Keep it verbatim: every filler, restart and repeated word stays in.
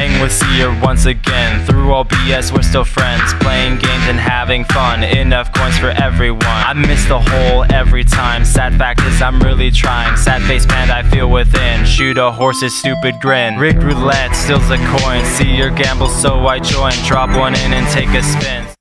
Hang with Seer once again. Through all B S we're still friends, playing games and having fun. Enough coins for everyone. I miss the hole every time. Sad fact is I'm really trying. Sad face panda I feel within. Shoot a horse's stupid grin. Rigged roulette steals a coin. Seer gamble so I join. Drop one in and take a spin.